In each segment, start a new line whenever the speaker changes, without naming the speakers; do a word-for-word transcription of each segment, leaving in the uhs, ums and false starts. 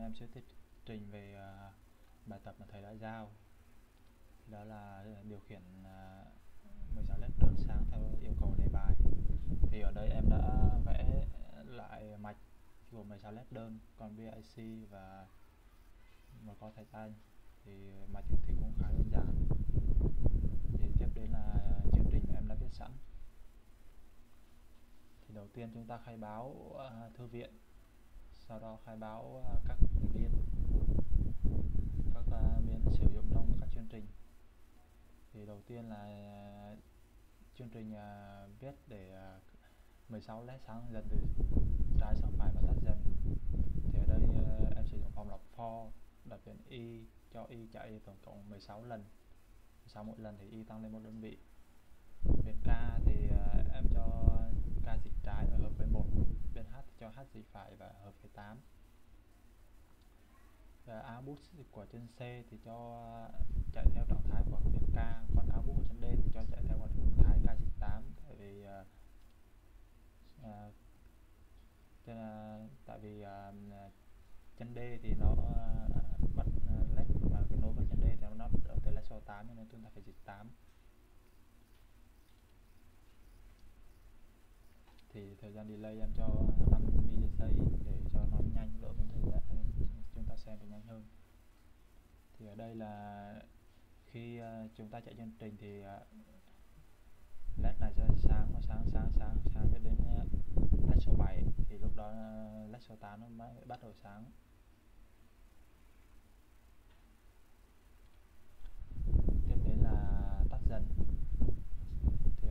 em sẽ thuyết trình về uh, bài tập mà thầy đã giao. Đó là điều khiển uh, mười sáu led đơn sáng theo yêu cầu đề bài. Thì ở đây em đã vẽ lại mạch của mười sáu led đơn, còn bê i xê và một con thạch anh thì mạch thì cũng khá đơn giản. Thì tiếp đến là chương trình em đã viết sẵn. Thì đầu tiên chúng ta khai báo uh, thư viện, sau đó khai báo uh, các biến các uh, biến sử dụng trong các chương trình. Thì đầu tiên là uh, chương trình uh, viết để uh, mười sáu led sáng dần từ trái sang phải và tắt dần. Thì ở đây uh, em sử dụng vòng lặp for, đặt biến y cho y chạy tổng cộng mười sáu lần. Sau mỗi lần thì y tăng lên một đơn vị. Biến k thì uh, em cho k dịch trái và hợp với một, biến h thì cho h dịch phải và hợp với tám. Output của chân C thì cho chạy theo trạng thái của biến k, còn output của chân D thì cho chạy theo trạng thái k dịch tám. Tại vì uh, uh, tên, uh, tại vì uh, chân D thì nó uh, bắt uh, led mà cái nối với chân D thì nó bắt ở từ led số tám, nên chúng ta phải dịch tám. Thì thời gian delay em cho năm mi-li giây để cho nó nhanh, đỡ vấn thời gian chúng ta xem được nhanh hơn. Thì ở đây là khi uh, chúng ta chạy chương trình thì uh, led này sẽ sáng và sáng sáng sáng sáng cho đến uh, led số bảy, thì lúc đó uh, led số tám nó mới bắt đầu sáng. Tiếp đến là tắt dần. Thì,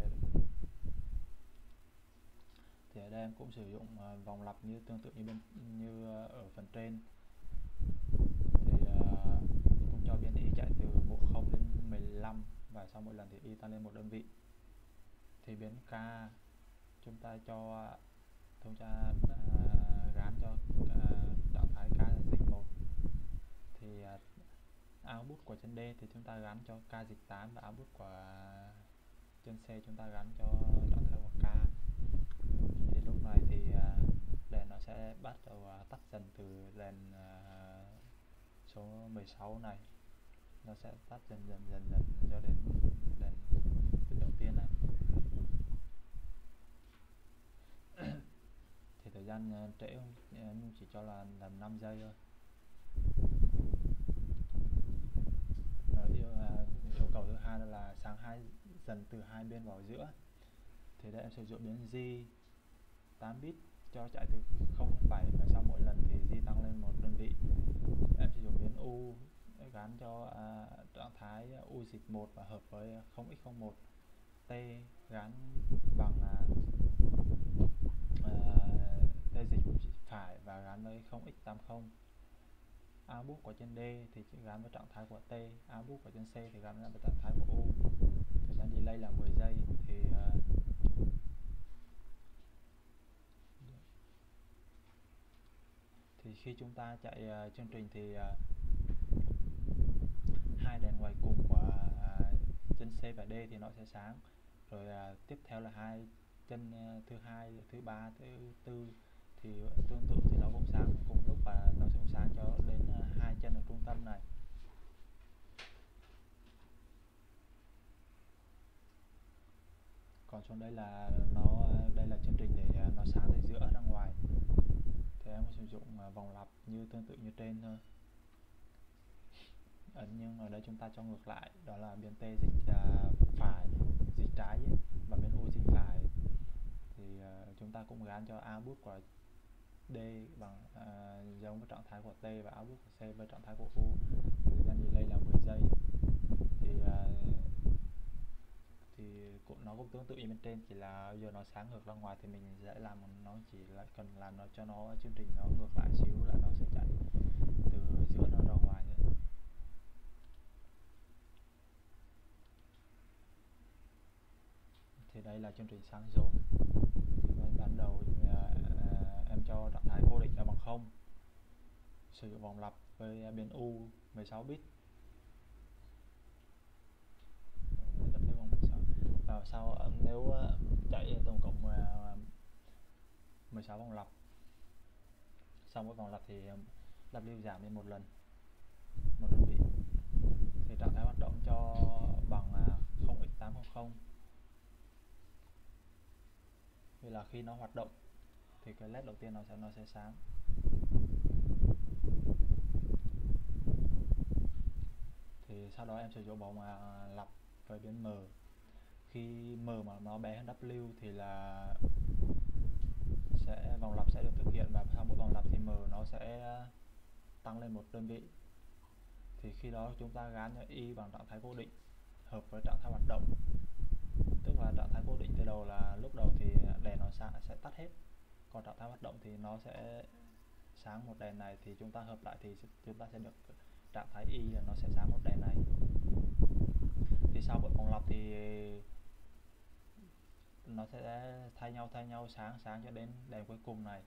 thì ở đây em cũng sử dụng uh, vòng lặp như tương tự như bên như uh, ở phần trên. Thì uh, cũng cho biến y chạy từ bộ không đến mười lăm và sau mỗi lần thì y tăng lên một đơn vị. Thì biến k chúng ta cho chúng ta uh, gán cho uh, trạng thái k dịch một. Thì uh, output của chân D thì chúng ta gắn cho k dịch tám, và output của chân C chúng ta gắn cho trạng thái của k. Thì lúc này thì uh, đèn nó sẽ bắt đầu uh, tắt dần từ đèn uh, số mười sáu này, nó sẽ tắt dần dần dần dần cho đến đèn đầu tiên này. Thì thời gian uh, trễ em chỉ cho là làm năm giây thôi. Rồi yêu, uh, yêu cầu thứ hai là sáng hai dần từ hai bên vào giữa. Thì đây em sử dụng biến G tám bit cho chạy từ không đến bảy, và sau mỗi lần thì G tăng lên một đơn vị. Em sử dụng biến U gắn cho uh, trạng thái U dịch một và hợp với không x không một. T gắn bằng uh, uh, T dịch phải và gắn với không x tám mươi. Output của chân D thì chỉ gắn với trạng thái của T, output của chân C thì gắn với trạng thái của U. Thời gian delay là mười giây. Thì uh, thì khi chúng ta chạy uh, chương trình thì uh, hai đèn ngoài cùng của uh, chân C và D thì nó sẽ sáng. Rồi uh, tiếp theo là hai chân uh, thứ hai, thứ ba, thứ tư thì tương tự thì nó cũng sáng cùng lúc, và nó sẽ cũng sáng cho đến uh, hai chân ở trung tâm này. Còn xuống đây là nó đây là chương trình để uh, nó sáng từ giữa ra ngoài. Thì em sử dụng uh, vòng lặp như tương tự như trên thôi. Ấn nhưng ở đây chúng ta cho ngược lại, đó là biến T dịch uh, phải dịch trái ấy, và biến U dịch phải. Thì uh, chúng ta cũng gán cho output của D bằng uh, giống với trạng thái của T, và output của C với trạng thái của U. Thời gian delay là mười giây. Thì uh, thì cũng nó cũng tương tự như bên trên, chỉ là giờ nó sáng ngược ra ngoài thì mình dễ làm, nó chỉ là cần làm nó cho nó chương trình nó ngược lại xíu là nó sẽ chạy từ giữa nó ra ngoài nữa. Thì đây là chương trình sáng dồn. Ban đầu uh, em cho trạng thái cố định là bằng không, sử dụng vòng lặp với biến U mười sáu bit. Và sau nếu uh, chạy tổng cộng uh, mười sáu vòng lặp, sau mỗi vòng lặp thì W giảm đi một lần, một đơn vị. Thì trạng thái hoạt động cho bằng không x tám trăm. Vì là khi nó hoạt động thì cái led đầu tiên nó sẽ nó sẽ sáng. Thì sau đó em sử dụng vòng lặp với biến M. Khi M mà nó bé hơn W thì là sẽ vòng lặp sẽ được thực hiện, và sau mỗi vòng lặp thì M nó sẽ tăng lên một đơn vị. Thì khi đó chúng ta gán cho Y bằng trạng thái cố định hợp với trạng thái hoạt động. Tức là trạng thái cố định từ đầu là lúc đầu thì đèn nó sẽ, sẽ tắt hết, còn trạng thái hoạt động thì nó sẽ sáng một đèn này, thì chúng ta hợp lại thì chúng ta sẽ được trạng thái Y là nó sẽ sáng một đèn này. Thì sau mỗi vòng lặp thì nó sẽ thay nhau thay nhau sáng sáng cho đến đèn cuối cùng này.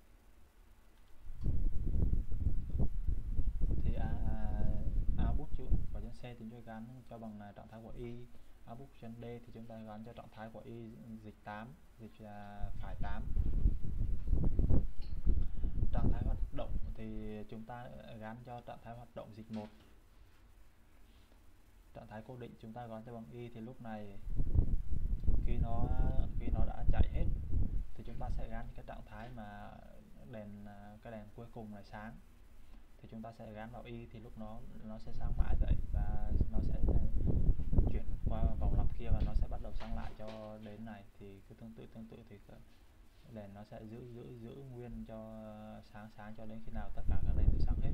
Thì à, output của chân C thì chúng ta gắn cho bằng trạng thái của Y. Output chân D thì chúng ta gắn cho trạng thái của Y dịch tám, dịch là phải tám. Trạng thái hoạt động thì chúng ta gắn cho trạng thái hoạt động dịch một. Trạng thái cố định chúng ta gắn cho bằng Y. Thì lúc này khi nó khi nó đã chạy hết thì chúng ta sẽ gắn cái trạng thái mà đèn cái đèn cuối cùng là sáng, thì chúng ta sẽ gắn vào Y. Thì lúc nó nó sẽ sáng mãi vậy, và nó sẽ chuyển qua vòng lặp kia và nó sẽ bắt đầu sáng lại cho đến này. Thì cứ tương tự tương tự thì đèn nó sẽ giữ giữ giữ nguyên cho sáng sáng cho đến khi nào tất cả các đèn đều sáng hết.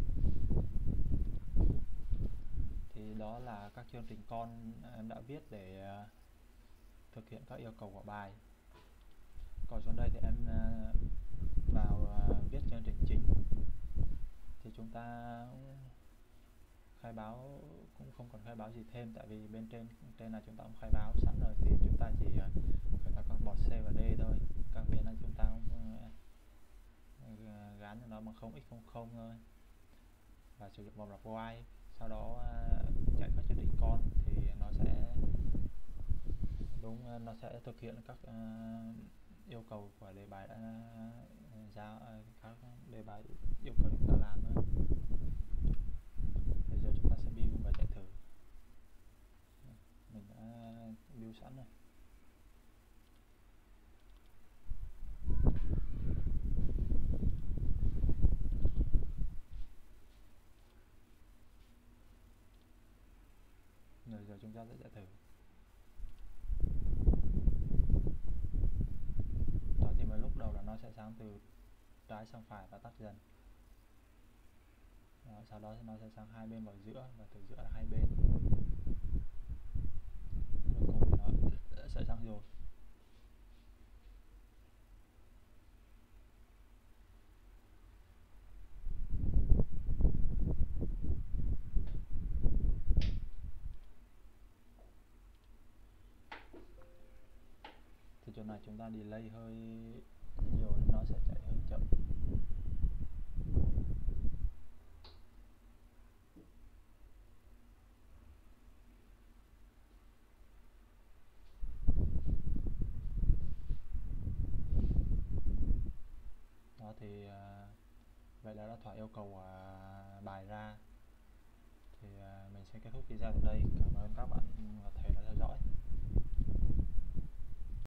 Thì đó là các chương trình con em đã viết để uh, thực hiện các yêu cầu của bài. Còn xuống đây thì em uh, vào uh, viết chương trình chính. Thì chúng ta khai báo cũng không cần khai báo gì thêm, tại vì bên trên trên là chúng ta cũng khai báo sẵn rồi. Thì chúng ta chỉ uh, khởi tạo các bọt C và D thôi. Các biến là chúng ta cũng uh, gắn cho nó bằng không x không không thôi, và sử dụng vòng lặp while. Sau đó uh, chạy các chương trình con thì nó sẽ đúng, nó sẽ thực hiện các uh, yêu cầu của đề bài đã uh, giao uh, các đề bài yêu cầu chúng ta làm thôi. Bây giờ chúng ta sẽ build và chạy thử. Mình đã build sẵn rồi. Rồi giờ chúng ta sẽ chạy thử. Đó, thì mà lúc đầu là nó sẽ sáng từ trái sang phải và tắt dần. Đó, sau đó nó sẽ sang hai bên vào giữa, và từ giữa là hai bên. Cuối cùng thì nó sẽ sáng rồi. Thì chỗ này chúng ta delay hơi nhiều nên nó sẽ chạy hơi chậm. Đó thì uh, vậy là đã thỏa yêu cầu uh, bài ra. Thì uh, mình sẽ kết thúc video tại đây. Cảm ơn các bạn và thầy đã theo dõi.